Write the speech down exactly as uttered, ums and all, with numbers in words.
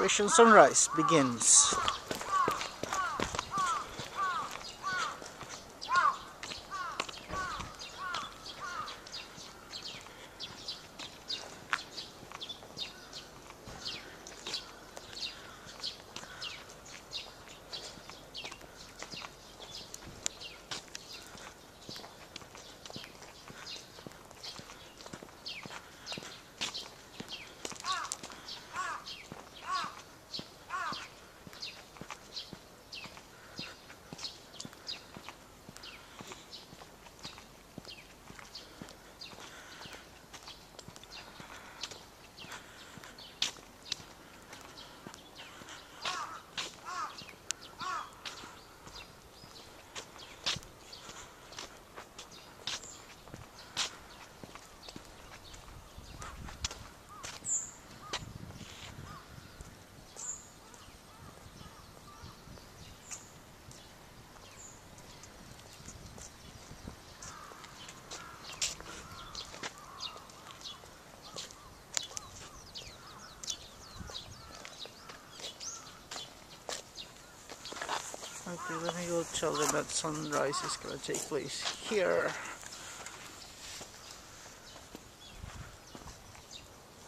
Operation Sunrise begins. Okay, let me go tell them that sunrise is gonna take place here.